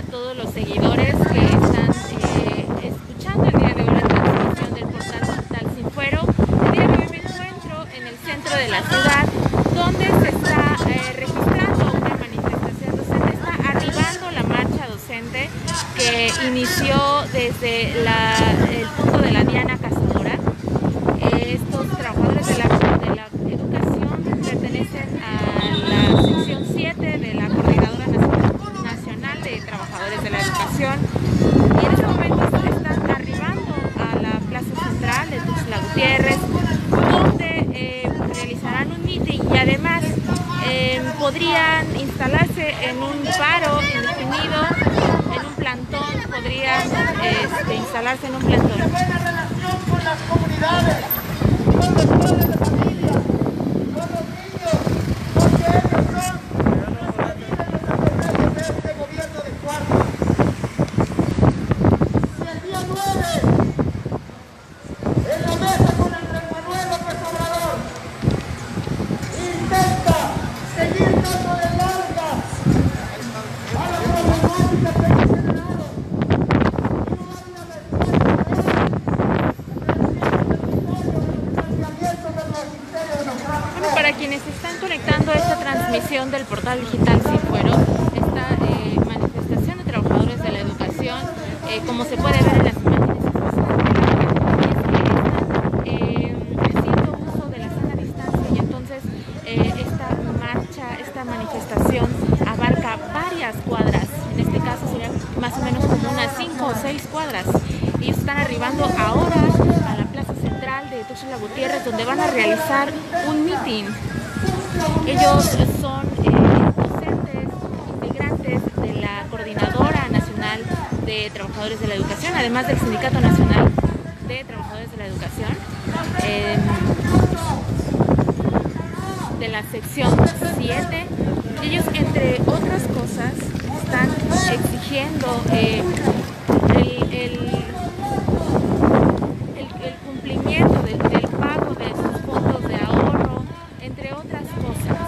todos los seguidores que están escuchando el día de hoy la transmisión del portal digital Sin Fuero. El día de hoy me encuentro en el centro de la ciudad, donde se está registrando una manifestación docente. Está arribando la marcha docente que inició desde el punto de la Diana Cazadora. Estos trabajadores de la educación pertenecen a la sección 7 de la Coordinadora Nacional de Trabajadores de la Educación, y en este momento están arribando a la plaza central de Tuxtla Gutiérrez, donde realizarán un meeting y además podrían instalarse en un paro indefinido, en un plantón, podrían instalarse en un plantón. Con las comunidades, con los padres de familia, con los niños, porque ellos son los que viven los efectos de este gobierno de Cuarta. Si el día 9, en la mesa con Andrés Manuel López Obrador, intenta seguir dándole largas a la problemática que hemos generado, bueno, para quienes están conectando a esta transmisión del portal digital Sin Fuero, esta manifestación de trabajadores de la educación, como se puede ver en las imágenes, están haciendo uso de la sana distancia, y entonces esta marcha, esta manifestación abarca varias cuadras. En este caso serían más o menos como unas 5 o 6 cuadras. Ellos están arribando ahora a la plaza central de Tuxtla Gutiérrez, donde van a realizar un meeting. Ellos son docentes, integrantes de la Coordinadora Nacional de Trabajadores de la Educación, además del Sindicato Nacional de Trabajadores de la Educación, de la sección 7. Ellos, entre otras cosas, están exigiendo el cumplimiento del pago de sus fondos de ahorro, entre otras cosas.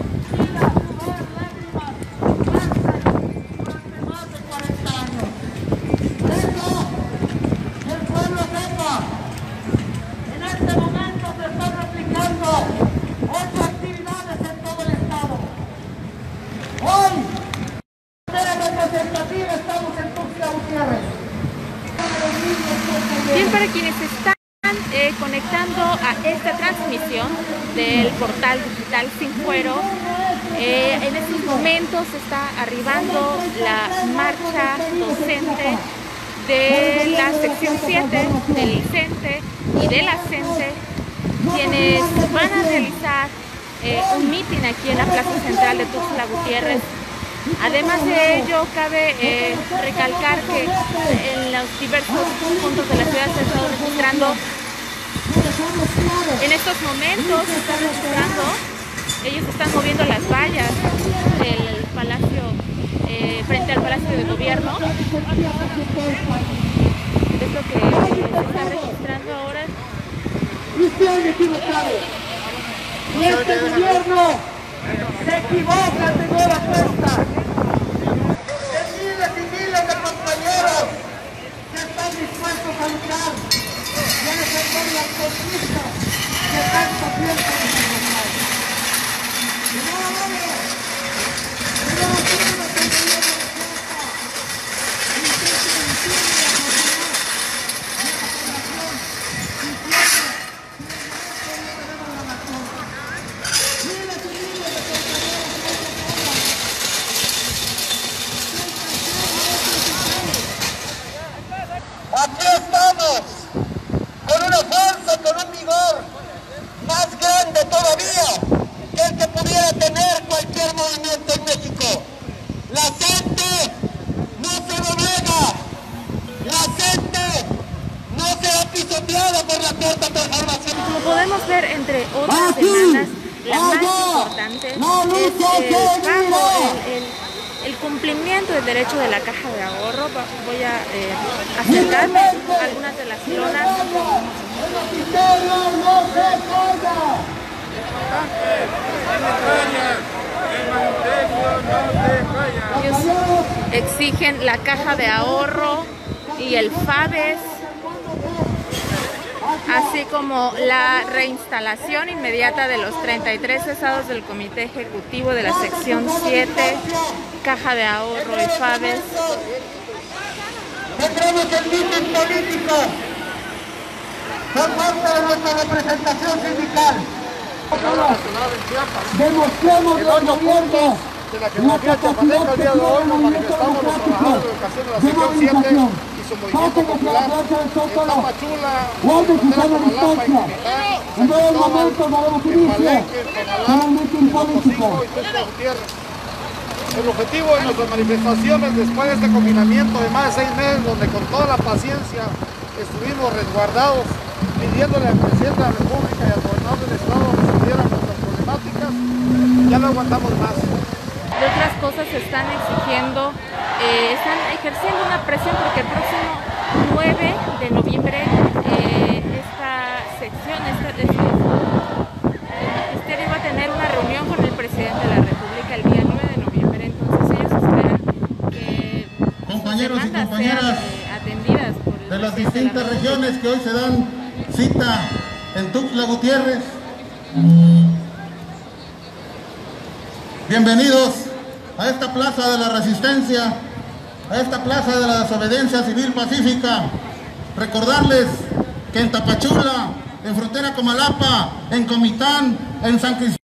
El pueblo sepa, en este momento se están replicando 8 actividades en todo el estado. Hoy, de representativa, estamos en Tuxtla Gutiérrez. Bien, para quienes están conectando a esta transmisión del portal digital Sin Fuero, en estos momentos está arribando la marcha docente de la sección 7 del CENTE y de la CENTE, quienes van a realizar un meeting aquí en la plaza central de Tuxtla Gutiérrez. Además de ello, cabe recalcar que en los diversos puntos de la ciudad se ha estado registrando, en estos momentos se está registrando, ellos están moviendo las vallas del palacio, frente al Palacio de Gobierno. Es lo que se está registrando ahora. Y ustedes equivocados. Y este gobierno se equivoca, señora Cuesta. De miles y miles de compañeros que están dispuestos a luchar y a defender las conquistas que tanto tiempo nos han logrado. Señora Mario, señora Cuesta, aquí estamos, con una fuerza, con un vigor más grande todavía que el que pudiera tener cualquier movimiento en México. La gente no se doblega, la gente no será pisoteada por la cuarta transformación. Como podemos ver, entre otras demandas, la más importante es el pago, el cumplimiento del derecho de la caja de ahorro. Voy a acercarme a algunas de las lonas. ¡El magisterio no se calla! El magisterio no se calla. exigen la caja de ahorro y el FABES, así como la reinstalación inmediata de los 33 cesados del Comité Ejecutivo de la Sección 7, caja de ahorro y FABES. Tendremos el mitin político por parte de nuestra representación sindical. Demostremos al gobierno de la geografía chiapaneca. El día de hoy nos manifestamos los trabajadores de educación de la sección 7 y su movimiento popular en Tapachula, en Frontera Comalapa, en Comitán, en San Cristóbal, en Palenque, en Tonalá, en Ocosingo y Tuxtla Gutiérrez. El objetivo de nuestras manifestaciones después de este confinamiento de más de 6 meses, donde con toda la paciencia estuvimos resguardados, pidiéndole al presidente de la República y al gobernador del estado que resolvieran nuestras problemáticas, ya no aguantamos más. De otras cosas están exigiendo, están ejerciendo una presión porque el próximo 9 de noviembre esta sección, el ministerio va a tener una reunión con el presidente de la República el día 9 de noviembre, entonces ellos esperan que compañeros y demandas compañeras sean atendidas por el de las presidente distintas de la regiones que hoy se dan cita en Tuxtla Gutiérrez. Bienvenidos a esta plaza de la resistencia, a esta plaza de la desobediencia civil pacífica. Recordarles que en Tapachula, en Frontera Comalapa, en Comitán, en San Cristóbal,